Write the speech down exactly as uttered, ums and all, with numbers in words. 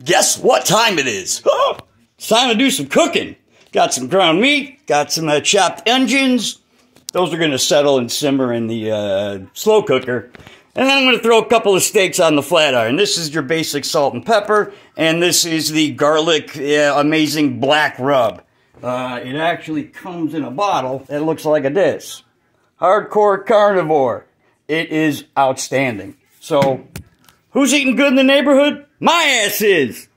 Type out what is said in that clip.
Guess what time it is? Oh, it's time to do some cooking. Got some ground meat, got some uh, chopped onions. Those are going to settle and simmer in the uh, slow cooker. And then I'm going to throw a couple of steaks on the flat iron. This is your basic salt and pepper, and this is the garlic uh, amazing black rub. Uh, it actually comes in a bottle that looks like a this. Hardcore carnivore. It is outstanding. So, who's eating good in the neighborhood? My ass is!